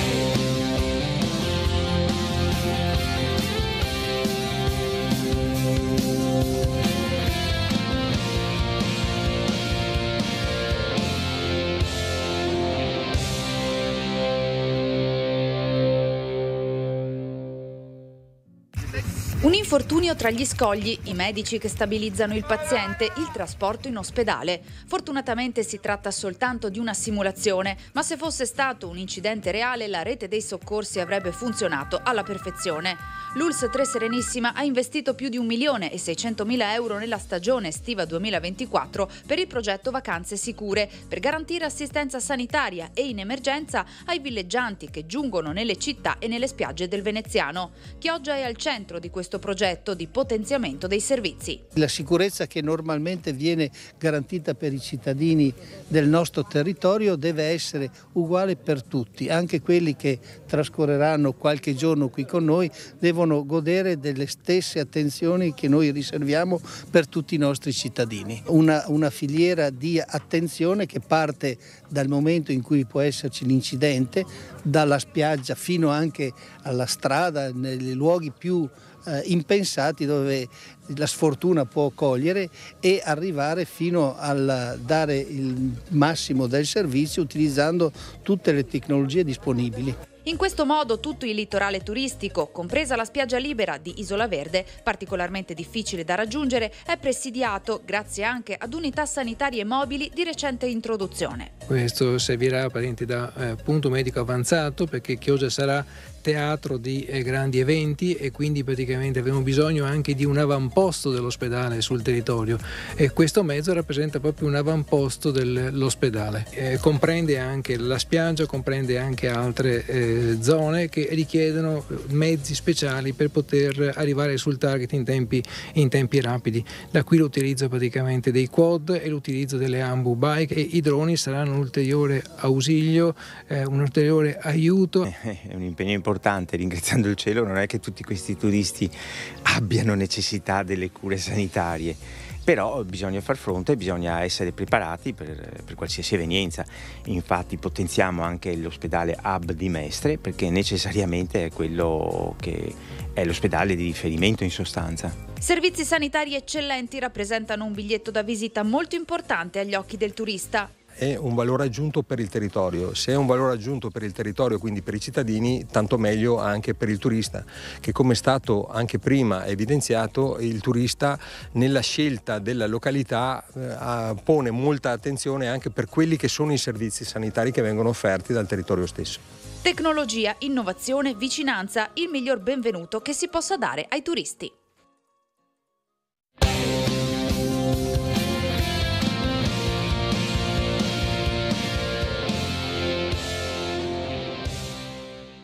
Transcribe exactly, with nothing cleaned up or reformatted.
Un infortunio tra gli scogli, i medici che stabilizzano il paziente, il trasporto in ospedale. Fortunatamente si tratta soltanto di una simulazione, ma se fosse stato un incidente reale la rete dei soccorsi avrebbe funzionato alla perfezione. L'U L S tre Serenissima ha investito più di un milione e seicentomila euro nella stagione estiva duemilaventiquattro per il progetto Vacanze Sicure, per garantire assistenza sanitaria e in emergenza ai villeggianti che giungono nelle città e nelle spiagge del veneziano. Chioggia è al centro di questo progetto di potenziamento dei servizi. La sicurezza che normalmente viene garantita per i cittadini del nostro territorio deve essere uguale per tutti, anche quelli che trascorreranno qualche giorno qui con noi devono godere delle stesse attenzioni che noi riserviamo per tutti i nostri cittadini. Una, una filiera di attenzione che parte dal momento in cui può esserci l'incidente, dalla spiaggia fino anche alla strada, nei luoghi più Eh, impensati dove la sfortuna può cogliere e arrivare fino a dare il massimo del servizio utilizzando tutte le tecnologie disponibili. In questo modo tutto il litorale turistico, compresa la spiaggia libera di Isola Verde, particolarmente difficile da raggiungere, è presidiato grazie anche ad unità sanitarie mobili di recente introduzione. Questo servirà da eh, punto medico avanzato, perché Chioggia sarà teatro di eh, grandi eventi e quindi praticamente avremo bisogno anche di un avamposto dell'ospedale sul territorio, e questo mezzo rappresenta proprio un avamposto dell'ospedale. Eh, comprende anche la spiaggia, comprende anche altre eh, zone che richiedono mezzi speciali per poter arrivare sul target in tempi, in tempi rapidi. Da qui l'utilizzo praticamente dei quad e l'utilizzo delle ambu bike, e i droni saranno un ulteriore ausilio, eh, un ulteriore aiuto. È un impegno importante, ringraziando il cielo non è che tutti questi turisti abbiano necessità delle cure sanitarie, però bisogna far fronte, bisogna essere preparati per, per qualsiasi evenienza. Infatti potenziamo anche l'ospedale hub di Mestre, perché necessariamente è quello che è l'ospedale di riferimento in sostanza. Servizi sanitari eccellenti rappresentano un biglietto da visita molto importante agli occhi del turista. È un valore aggiunto per il territorio. Se è un valore aggiunto per il territorio, quindi per i cittadini, tanto meglio anche per il turista, che come è stato anche prima evidenziato, il turista nella scelta della località eh, pone molta attenzione anche per quelli che sono i servizi sanitari che vengono offerti dal territorio stesso. Tecnologia, innovazione, vicinanza, il miglior benvenuto che si possa dare ai turisti.